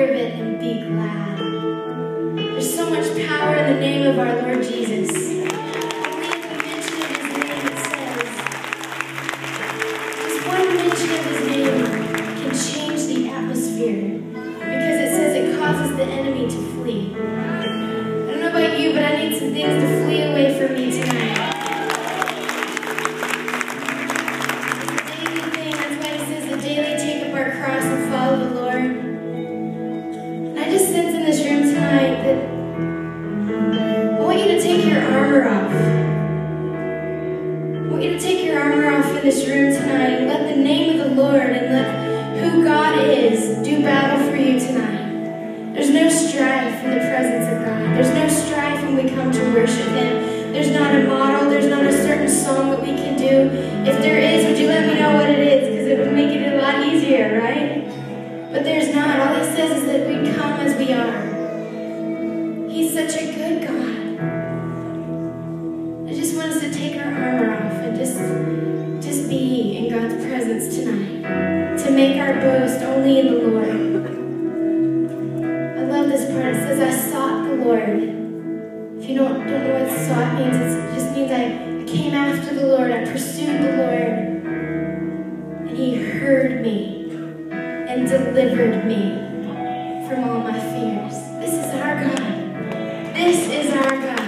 hear of it and be glad. There's so much power in the name of our Lord Jesus. Only at the mention of his name, it says, just one mention of his name can change the atmosphere, because it says it causes the enemy to flee. I don't know about you, but I need some things to flee away from me tonight. Daily take up our cross and follow the Lord. And I just sense in this room tonight that I want you to take your armor off. I want you to take your armor off in this room tonight and let the name of the Lord and let who God is do battle for you tonight. There's no strife in the presence of God. There's no strife when we come to worship him. There's not a model. There's not a certain song that we can do. If there is, would you let me know what it is? Because it would make it a lot easier, right? But there's not. All he says is that we come as we are. He's such a good God. I just want us to take our armor off and just be in God's presence tonight. To make our boast only in the Lord. I love this part. It says, I sought the Lord. If you don't know what sought means, it just means I came after the Lord. I pursued the Lord. And he heard me and delivered me from all my fears. This is our God. This is our God.